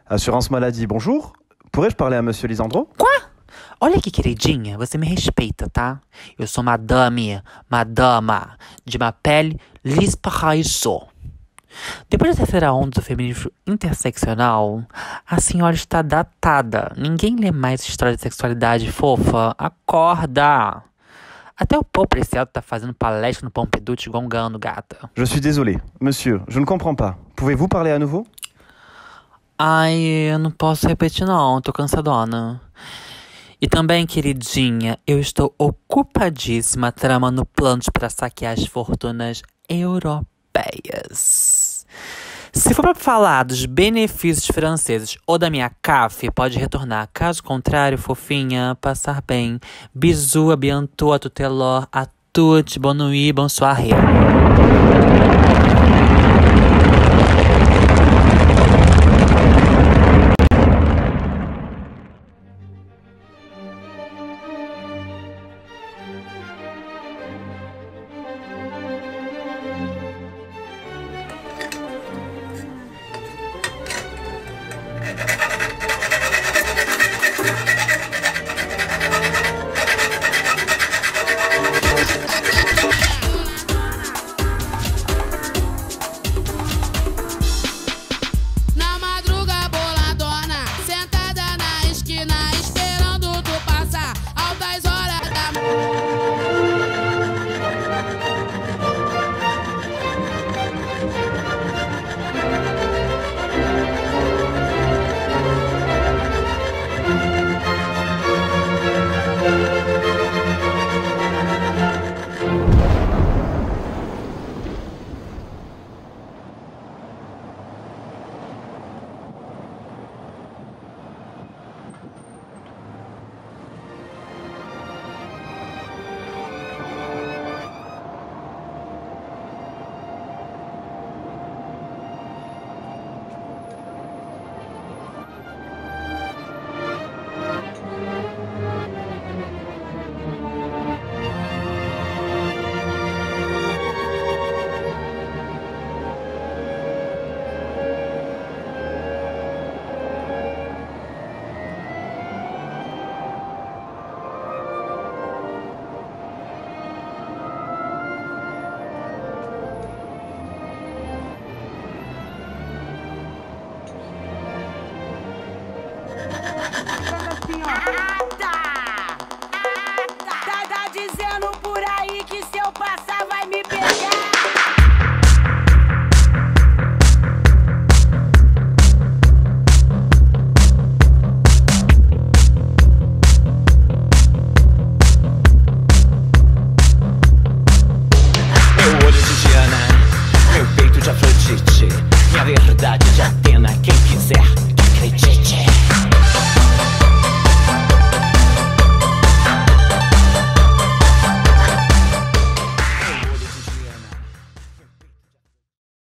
Assurance maladie, bonjour. Pourrais-je parler à Monsieur Lisandro? Olha aqui, queridinha, você me respeita, tá? Eu sou madama, de ma pele lis paraíso. Depois da terceira onda do feminismo interseccional, a senhora está datada. Ninguém lê mais história de sexualidade fofa. Acorda! Até o Pô Preciado tá fazendo palestra no Pompidou te gongando, gata. Je suis désolé. Monsieur, je ne comprends pas. Pouvez-vous parler à nouveau? Ai, eu não posso repetir não, tô cansadona. E também, queridinha, eu estou ocupadíssima tramando planos para saquear as fortunas europeias. Se for para falar dos benefícios franceses ou da minha CAF, pode retornar. Caso contrário, fofinha, passar bem. Bisous, à bientôt, à tout à l'heure, à toutes, bonne nuit, bonsoir. Na madruga boladona, sentada na esquina, esperando tu passar, altas horas da Assim, ó.